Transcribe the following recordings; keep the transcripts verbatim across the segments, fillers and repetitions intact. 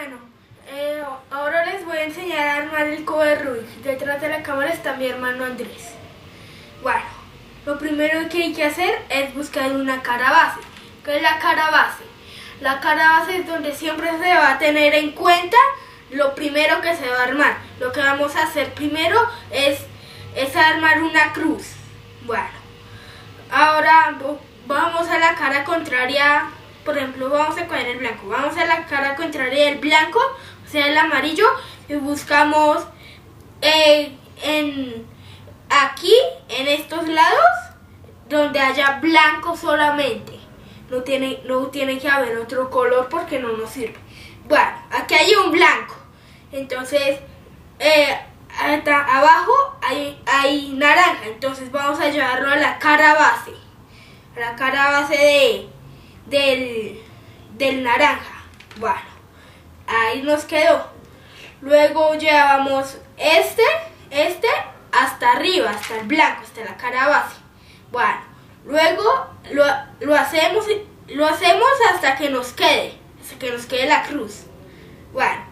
Bueno, eh, ahora les voy a enseñar a armar el cubo de Rubik. Detrás de la cámara está mi hermano Andrés. Bueno, lo primero que hay que hacer es buscar una cara base. ¿Qué es la cara base? La cara base es donde siempre se va a tener en cuenta lo primero que se va a armar. Lo que vamos a hacer primero es, es armar una cruz. Bueno, ahora vamos a la cara contraria. Por ejemplo, vamos a coger el blanco. Vamos a la cara contraria del blanco, o sea, el amarillo, y buscamos eh, en aquí, en estos lados, donde haya blanco solamente. No tiene, no tiene que haber otro color porque no nos sirve. Bueno, aquí hay un blanco. Entonces, eh, hasta abajo hay, hay naranja. Entonces vamos a llevarlo a la cara base. A la cara base de... Del, del naranja. Bueno, ahí nos quedó. Luego llevamos este, este hasta arriba, hasta el blanco, hasta la cara base. Bueno, luego lo, lo hacemos lo hacemos hasta que nos quede, hasta que nos quede la cruz. Bueno,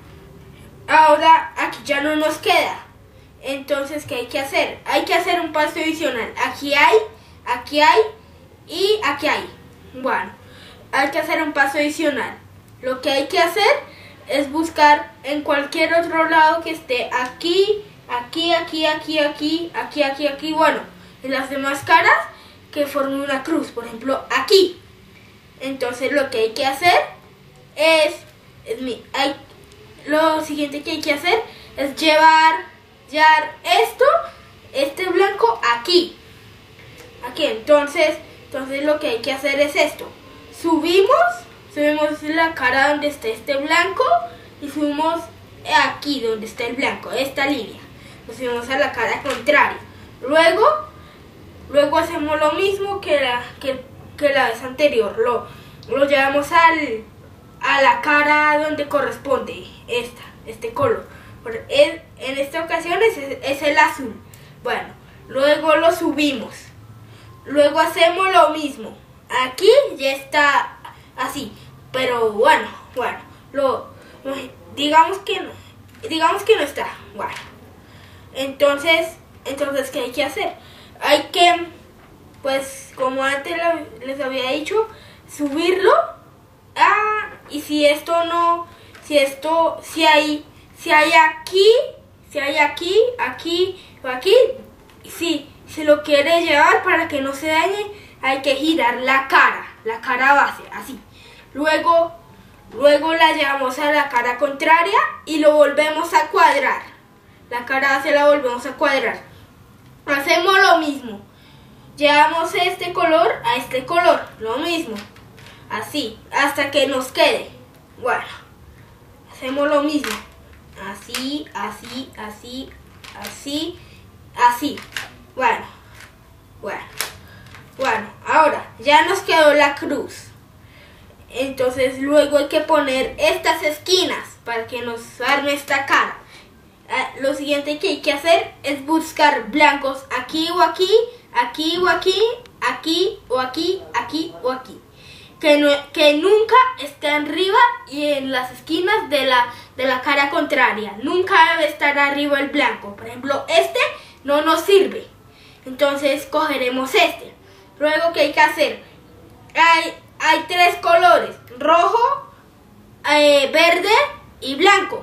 ahora aquí ya no nos queda. Entonces, ¿qué hay que hacer? Hay que hacer un paso adicional. Aquí hay, aquí hay y aquí hay. Bueno, hay que hacer un paso adicional. Lo que hay que hacer es buscar en cualquier otro lado que esté aquí, aquí, aquí, aquí, aquí, aquí, aquí, aquí. Bueno, en las demás caras que formen una cruz. Por ejemplo, aquí. Entonces lo que hay que hacer es, es mi, hay, lo siguiente que hay que hacer es llevar, llevar esto, este blanco aquí. Aquí, entonces, entonces lo que hay que hacer es esto. Subimos, subimos la cara donde está este blanco y subimos aquí donde está el blanco, esta línea. Nos subimos a la cara contraria. Luego, luego hacemos lo mismo que la, que, que la vez anterior. Lo, lo llevamos al, a la cara donde corresponde esta, este color. En, en esta ocasión es, es el azul. Bueno, luego lo subimos. Luego hacemos lo mismo. Aquí ya está así, pero bueno, bueno, lo, digamos que no, digamos que no está, bueno. Entonces, entonces, ¿qué hay que hacer? Hay que, pues, como antes les había dicho, subirlo, ah, y si esto no, si esto, si hay, si hay aquí, si hay aquí, aquí o aquí, si, si lo quiere llevar para que no se dañe, hay que girar la cara, la cara base, así. Luego, luego la llevamos a la cara contraria y lo volvemos a cuadrar. La cara base la volvemos a cuadrar. Hacemos lo mismo. Llevamos este color a este color, lo mismo. Así, hasta que nos quede. Bueno, hacemos lo mismo. Así, así, así, así, así. Bueno, bueno. Bueno, ahora ya nos quedó la cruz. Entonces luego hay que poner estas esquinas para que nos arme esta cara. Uh, lo siguiente que hay que hacer es buscar blancos aquí o aquí, aquí o aquí, aquí o aquí, aquí o aquí. Que, no, que nunca esté arriba y en las esquinas de la, de la cara contraria. Nunca debe estar arriba el blanco. Por ejemplo, este no nos sirve. Entonces cogeremos este. Luego, ¿qué hay que hacer? Hay, hay tres colores, rojo, eh, verde y blanco.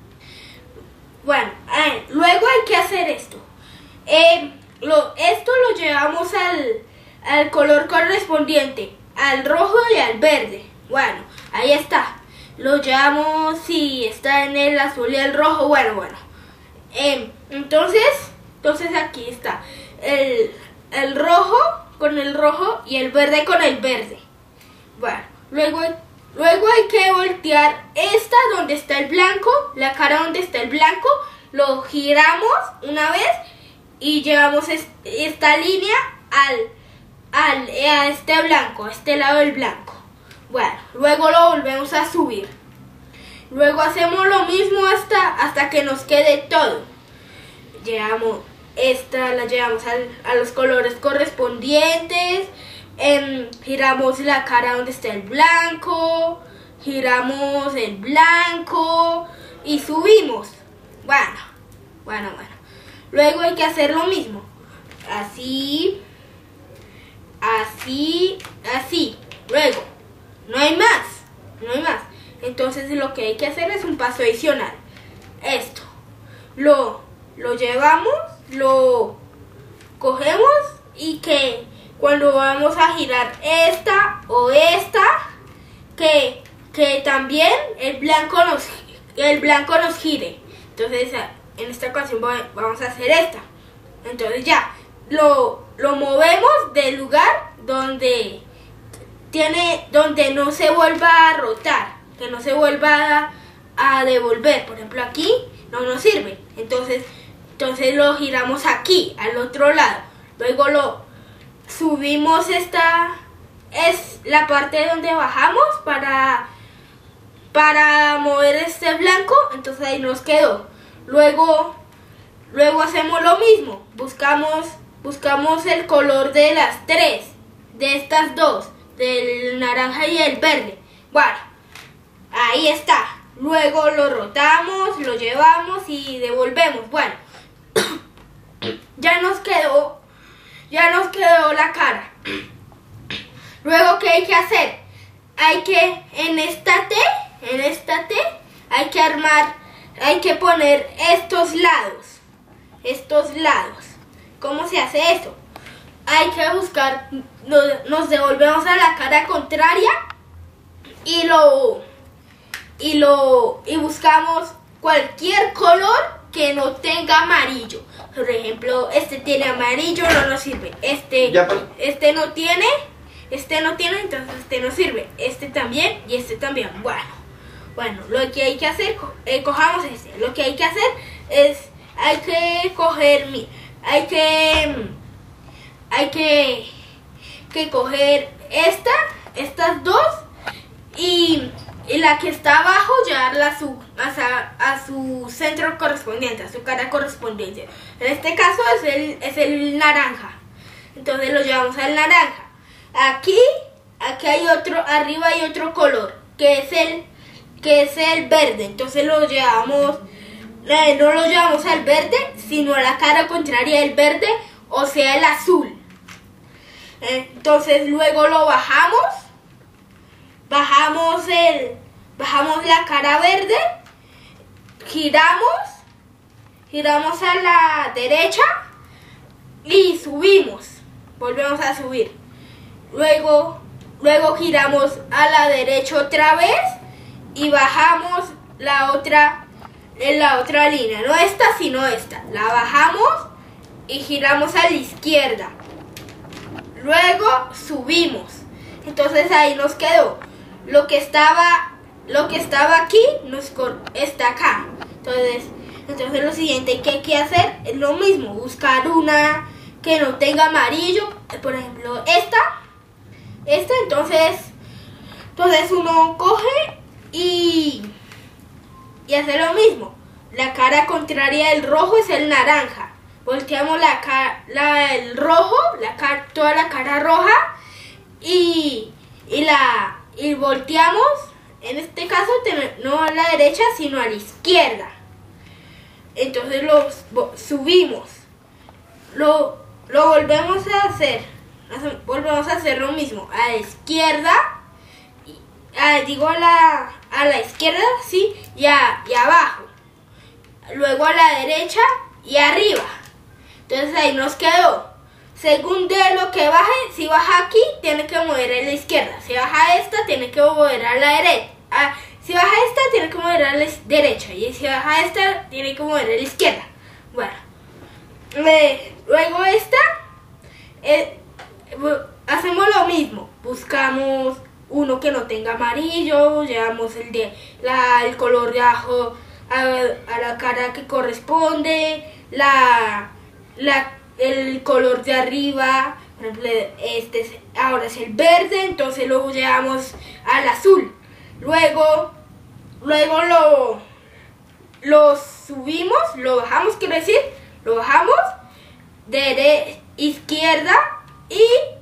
Bueno, eh, luego hay que hacer esto. Eh, lo, esto lo llevamos al, al color correspondiente, al rojo y al verde. Bueno, ahí está. Lo llevamos, si está en el azul y el rojo, bueno, bueno. Eh, entonces, entonces aquí está el, el rojo con el rojo y el verde con el verde. Bueno, luego, luego hay que voltear esta donde está el blanco, la cara donde está el blanco, lo giramos una vez y llevamos est esta línea al, al, a este blanco, a este lado del blanco. Bueno, luego lo volvemos a subir. Luego hacemos lo mismo hasta, hasta que nos quede todo. Llevamos esta, la llevamos al, a los colores correspondientes, eh, giramos la cara donde está el blanco, giramos el blanco y subimos. Bueno, bueno, bueno. Luego hay que hacer lo mismo. Así, así, así. Luego, no hay más, no hay más. Entonces lo que hay que hacer es un paso adicional. Esto. Lo, lo llevamos, lo cogemos y que cuando vamos a girar esta o esta, que, que también el blanco nos, el blanco nos gire. Entonces en esta ocasión vamos a hacer esta. Entonces ya lo, lo movemos del lugar donde tiene, donde no se vuelva a rotar, que no se vuelva a, a devolver. Por ejemplo, aquí no nos sirve. Entonces, entonces lo giramos aquí, al otro lado. Luego lo subimos. Esta es la parte donde bajamos para, para mover este blanco. Entonces ahí nos quedó. Luego, luego hacemos lo mismo. Buscamos, buscamos el color de las tres, de estas dos, del naranja y el verde. Bueno, ahí está. Luego lo rotamos, lo llevamos y devolvemos. Bueno, ya nos quedó, ya nos quedó la cara. Luego, ¿qué hay que hacer? Hay que, en esta T, en esta T, hay que armar, hay que poner estos lados, estos lados. ¿Cómo se hace eso? Hay que buscar, nos, nos devolvemos a la cara contraria y lo... y lo y buscamos cualquier color que no tenga amarillo. Por ejemplo, este tiene amarillo, no nos sirve. Este este no tiene, este no tiene, entonces este no sirve. Este también y este también. Bueno, bueno, lo que hay que hacer, eh, cojamos este. Lo que hay que hacer es, hay que coger, hay que, hay que, que coger esta, estas dos y Y la que está abajo llevarla a su, a, a su centro correspondiente, a su cara correspondiente. En este caso es el, es el naranja. Entonces lo llevamos al naranja. Aquí, aquí hay otro, arriba hay otro color, que es el, que es el verde. Entonces lo llevamos, eh, no lo llevamos al verde, sino a la cara contraria del verde, o sea el azul. Entonces luego lo bajamos. Bajamos el, bajamos la cara verde, giramos, giramos a la derecha y subimos, volvemos a subir. Luego, luego giramos a la derecha otra vez y bajamos la otra, en la otra línea, no esta sino esta. La bajamos y giramos a la izquierda. Luego subimos. Entonces ahí nos quedó. Lo que estaba, lo que estaba aquí nos está acá. Entonces, entonces lo siguiente que hay que hacer es lo mismo, buscar una que no tenga amarillo, por ejemplo esta, esta. Entonces, entonces uno coge y y hace lo mismo. La cara contraria del rojo es el naranja. Volteamos la cara, la el rojo, la cara, toda la cara roja y y la y volteamos, en este caso no a la derecha sino a la izquierda. Entonces lo subimos, lo, lo volvemos a hacer, volvemos a hacer lo mismo a la izquierda, a, digo a la, a la izquierda, sí, y, a, y abajo, luego a la derecha y arriba. Entonces ahí nos quedó. Según de lo que baje, si baja aquí, tiene que mover a la izquierda. Si baja esta, tiene que mover a la derecha. Ah, si baja esta, tiene que mover a la derecha. Y si baja esta, tiene que mover a la izquierda. Bueno, eh, luego esta, eh, hacemos lo mismo. Buscamos uno que no tenga amarillo, llevamos el, de, la, el color de abajo a, a la cara que corresponde, la... la el color de arriba, por ejemplo, este es, ahora es el verde, entonces luego llevamos al azul. Luego, luego lo, lo subimos, lo bajamos, quiero decir, lo bajamos de izquierda y